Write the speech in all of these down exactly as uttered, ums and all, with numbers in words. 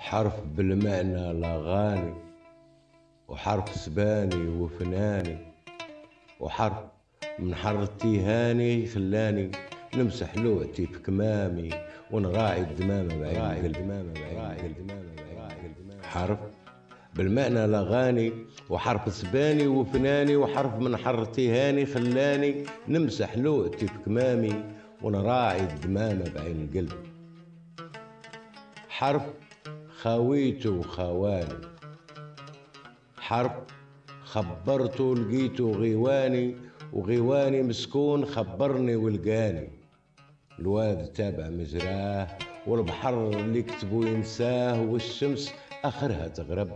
حرف بالمعنى الأغاني، وحرف سباني وفناني، وحرف من حرتي هاني خلاني نمسح لوعتي في كمامي ونراعي الدمامة بعين قلبي. حرف بالمعنى الأغاني، وحرف سباني وفناني، وحرف من حرتي هاني خلاني نمسح لوعتي في كمامي ونراعي الدمامة بعين القلب. حرف خاويته وخواني، حرف خبرته لقيته غيواني، وغيواني مسكون خبرني ولقاني. الواد تابع مجراه والبحر اللي كتبه ينساه، والشمس آخرها تغرب.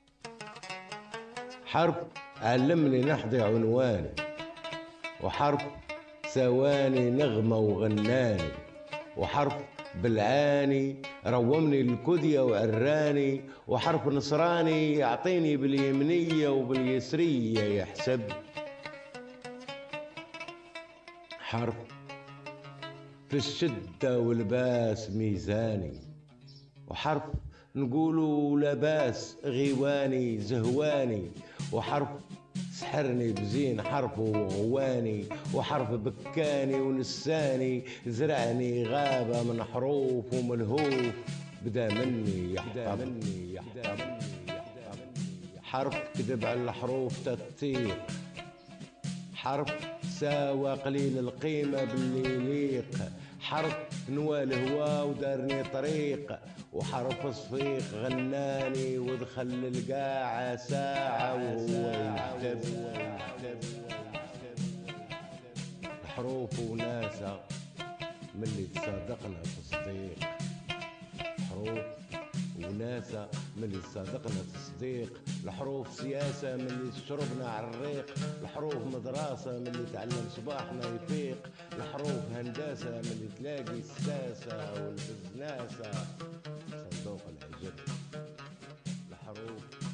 حرف علمني نحضي عنواني، وحرف ثواني نغمة وغناني، وحرف بالعاني رومني الكدية وعراني، وحرف نصراني يعطيني باليمنية وباليسرية يحسب. حرف في الشدة والباس ميزاني، وحرف نقولوا لباس غيواني زهواني، وحرف سحرني بزين حرف وغواني، وحرف بكاني ونساني زرعني غابة من حروف وملهوف بدا مني يحطب. حرف كذب على الحروف تطيق، حرف ساوى قليل القيمة باللي يليق، حرف نوى الهوا ودارني طريق، وحرف صفيق غناني ودخل القاعة ساعة وهو يكتب. الحروف وناسة من اللي تصادقنا تصديق، حروف وناسة من اللي تصادقنا تصديق. الحروف سياسة من اللي شربنا عالريق، الحروف مدرسة من اللي تعلم صباحنا يفيق، الحروف هندسة من اللي تلاقي الساسة والبزناسة صندوق العجب. الحروف